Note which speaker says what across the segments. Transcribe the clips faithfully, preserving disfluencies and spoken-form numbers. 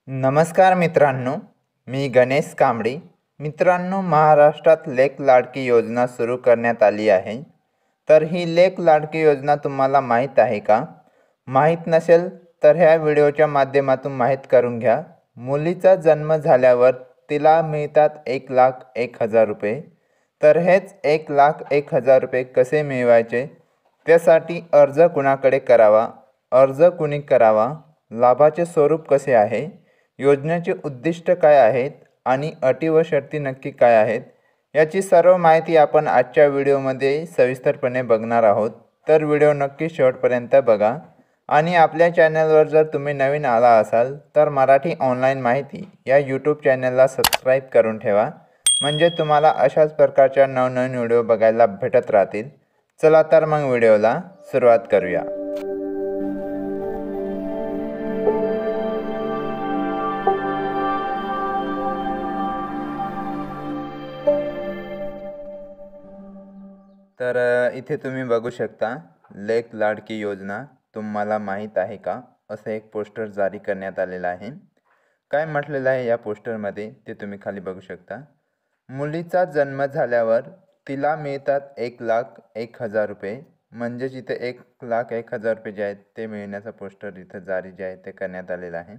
Speaker 1: नमस्कार मित्रांनो, मी गणेश कांबडी. मित्रांनो, महाराष्ट्रात लेक लाडकी योजना सुरू करण्यात आली आहे. तर ही लेक लाडकी योजना तुम्हाला माहीत आहे का? माहीत नसेल तर ह्या व्हिडिओच्या माध्यमातून माहीत करून घ्या. मुलीचा जन्म झाल्यावर तिला मिळतात एक लाख एक हजार रुपये. तर हेच एक लाख एक हजार रुपये कसे मिळवायचे, त्यासाठी अर्ज कुणाकडे करावा, अर्ज कुणी करावा, लाभाचे स्वरूप कसे आहे, योजनेचे उद्दिष्ट काय आहेत आणि अटी व शर्ती नक्की काय आहेत, याची सर्व माहिती आपण आजच्या व्हिडिओमध्ये सविस्तरपणे बघणार आहोत. तर व्हिडिओ नक्की शेवटपर्यंत बघा. आणि आपल्या चॅनलवर जर तुम्ही नवीन आला असाल तर मराठी ऑनलाईन माहिती या यूट्यूब चॅनलला सबस्क्राईब करून ठेवा, म्हणजे तुम्हाला अशाच प्रकारच्या नवनवीन व्हिडिओ बघायला भेटत राहतील. चला तर मग व्हिडिओला सुरुवात करूया. तर इथे तुम्ही बघू शकता, लेक लाडकी योजना तुम्हाला माहीत आहे का, असं एक पोस्टर जारी करण्यात आलेलं आहे. काय म्हटलेलं आहे या पोस्टरमध्ये ते तुम्ही खाली बघू शकता. मुलीचा जन्म झाल्यावर तिला मिळतात एक लाख एक हजार रुपये. म्हणजेच इथे एक लाख एक हजार रुपये जे आहेत ते मिळण्याचा पोस्टर इथं जारी जे आहे ते करण्यात आलेलं आहे.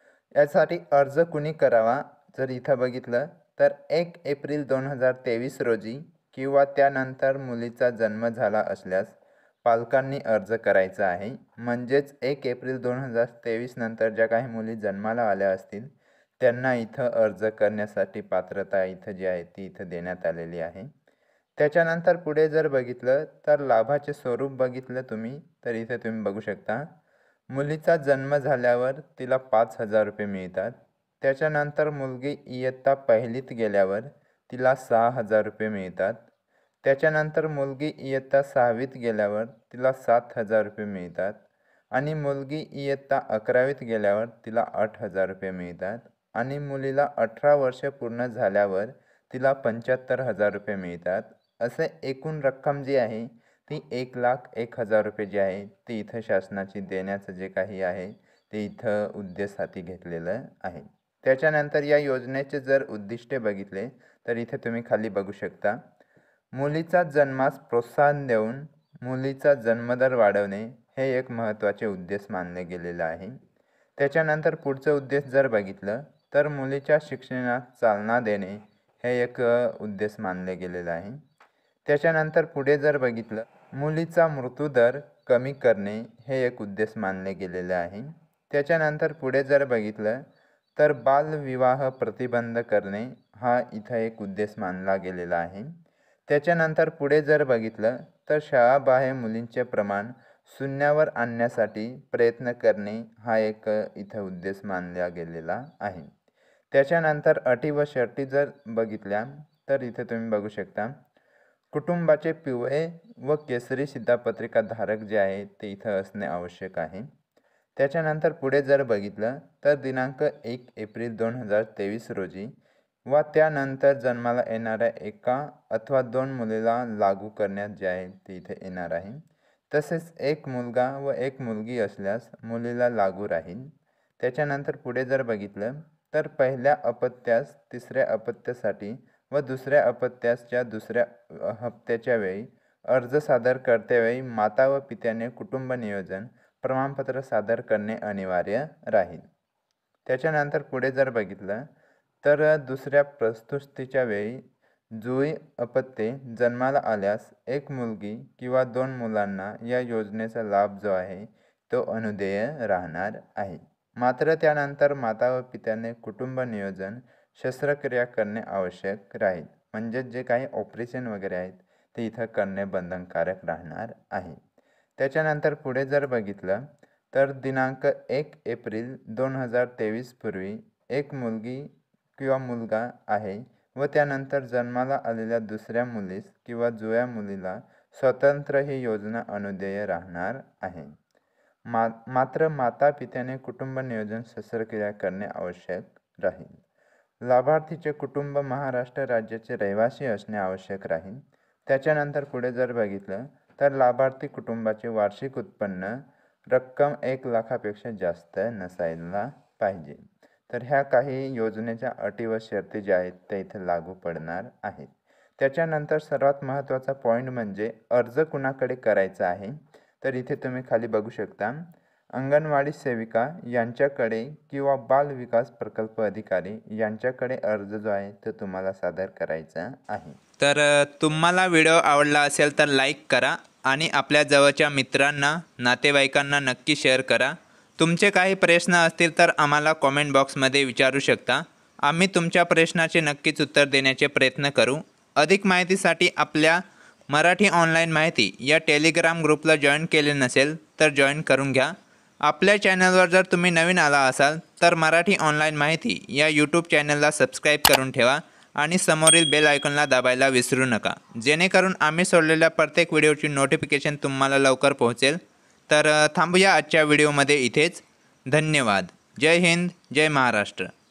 Speaker 1: यासाठी अर्ज कुणी करावा, जर इथं बघितलं तर एक एप्रिल दोन हजार तेवीस रोजी किंवा त्यानंतर मुलीचा जन्म झाला असल्यास पालकांनी अर्ज करायचा आहे. म्हणजेच एक एप्रिल दोन हजार तेवीस नंतर ज्या काही मुली जन्माला आल्या असतील त्यांना इथं अर्ज करण्यासाठी पात्रता इथं जी आहे ती इथं देण्यात आलेली आहे. त्याच्यानंतर पुढे जर बघितलं तर लाभाचे स्वरूप बघितलं तुम्ही तर इथे तुम्ही बघू शकता, मुलीचा जन्म झाल्यावर तिला पाच हजार रुपये मिळतात. त्याच्यानंतर मुलगी इयत्ता पहिलीत गेल्यावर तिला सहा हजार रुपये मिळतात. त्याच्यानंतर मुलगी इयत्ता सहावीत गेल्यावर तिला सात हजार रुपये मिळतात. आणि मुलगी इयत्ता अकरावीत गेल्यावर तिला आठ हजार रुपये मिळतात. आणि मुलीला अठरा वर्ष पूर्ण झाल्यावर तिला पंच्याहत्तर हजार रुपये मिळतात. असे एकूण रक्कम जी आहे ती एक लाख एक हजार रुपये जी आहे ती इथं शासनाची देण्याचं जे काही आहे ते इथं उद्देश हाती घेतलेलं आहे. त्याच्यानंतर या योजनेचे जर उद्दिष्टे बघितले तर इथे तुम्ही खाली बघू शकता, मुलीचा जन्मास प्रोत्साहन देऊन मुलीचा जन्मदर वाढवणे हे एक महत्त्वाचे उद्देश मानले गेलेले आहे. त्याच्यानंतर पुढचं उद्देश जर बघितलं तर मुलीच्या शिक्षणात चालना देणे हे एक उद्देश मानले गेलेले आहे. त्याच्यानंतर पुढे जर बघितलं, मुलीचा मृत्यूदर कमी करणे हे एक उद्देश मानले गेलेले आहे. त्याच्यानंतर पुढे जर बघितलं तर बालविवाह प्रतिबंध करणे हा इथं एक उद्देश मानला गेलेला आहे. त्याच्यानंतर पुढे जर बघितलं तर शाळाबाह्य मुलींचे प्रमाण शून्यावर आणण्यासाठी प्रयत्न करणे हा एक इथं उद्देश मानला गेलेला आहे. त्याच्यानंतर अटी व शर्ती जर बघितल्या तर इथे तुम्ही बघू शकता, कुटुंबाचे पिवळे व केसरी शिधापत्रिका धारक जे आहे ते इथं असणे आवश्यक आहे. त्याच्यानंतर पुढे जर बघितलं तर दिनांक एक एप्रिल दोन हजार तेवीस रोजी व त्यानंतर जन्माला येणाऱ्या एका अथवा दोन मुलीला लागू करण्यात जे आहे ते इथे येणार आहे. तसेच एक मुलगा व एक मुलगी असल्यास मुलीला लागू राहील. त्याच्यानंतर पुढे जर बघितलं तर पहिल्या अपत्यास तिसऱ्या अपत्यासाठी व दुसऱ्या अपत्यासच्या दुसऱ्या हप्त्याच्या वेळी अर्ज सादर करतेवेळी माता व पित्याने कुटुंब नियोजन प्रमाणपत्र सादर करणे अनिवार्य राहील. त्याच्यानंतर पुढे जर बघितलं तर दुसऱ्या प्रस्तुतीच्या वेळी जुळी अपत्ये जन्माला आल्यास एक मुलगी किंवा दोन मुलांना या योजनेचा लाभ जो आहे तो अनुदेय राहणार आहे. मात्र त्यानंतर माता व पित्याने कुटुंब नियोजन शस्त्रक्रिया करणे आवश्यक राहील. म्हणजे जे काही ऑपरेशन वगैरे आहेत ते इथं करणे बंधनकारक राहणार आहे. त्याच्यानंतर पुढे जर बघितलं तर दिनांक एक एप्रिल दोन हजार तेवीस पूर्वी एक मुलगी किंवा मुलगा आहे व त्यानंतर जन्माला आलेल्या दुसऱ्या मुलीस किंवा जुळ्या मुलीला स्वतंत्र ही योजना अनुदेय राहणार आहे. मा मात्र माता पित्याने कुटुंब नियोजन शस्त्रक्रिया करणे आवश्यक राहील. लाभार्थीचे कुटुंब महाराष्ट्र राज्याचे रहिवासी असणे आवश्यक राहील. त्याच्यानंतर पुढे जर बघितलं तर लाभार्थी कुटुंबाचे वार्षिक उत्पन्न रक्कम एक लाखापेक्षा जास्त नसायला पाहिजे. तर ह्या काही योजनेच्या अटी व शर्ती ज्या आहेत त्या इथे लागू पडणार आहेत. त्याच्यानंतर सर्वात महत्त्वाचा पॉईंट म्हणजे अर्ज कुणाकडे करायचा आहे. तर इथे तुम्ही खाली बघू शकता अंगणवाडी सेविका यांच्याकडे किंवा बाल विकास प्रकल्प अधिकारी यांच्याकडे अर्ज जो आहे तो तुम्हाला सादर करायचा आहे.
Speaker 2: तर अ, तुम्हाला व्हिडिओ आवडला असेल तर लाईक करा आणि आपल्या जवळच्या मित्रांना नातेवाईकांना नक्की शेअर करा. तुमचे काही प्रश्न असतील तर आम्हाला कॉमेंट बॉक्समध्ये विचारू शकता. आम्ही तुमच्या प्रश्नाचे नक्कीच उत्तर देण्याचे प्रयत्न करू. अधिक माहितीसाठी आपल्या मराठी ऑनलाईन माहिती या टेलिग्राम ग्रुपला जॉईन केले नसेल तर जॉईन करून घ्या. आपल्या चॅनलवर जर तुम्ही नवीन आला असाल तर मराठी ऑनलाईन माहिती या यूट्यूब चॅनलला सबस्क्राईब करून ठेवा आणि समोरील बेल आयकॉनला दाबायला विसरू नका, जेणेकरून आम्ही सोडलेल्या प्रत्येक व्हिडिओची नोटिफिकेशन तुम्हाला लवकर पोहोचेल. तर अ, थांबूया आजच्या व्हिडिओमध्ये इथेच. धन्यवाद. जय हिंद, जय महाराष्ट्र.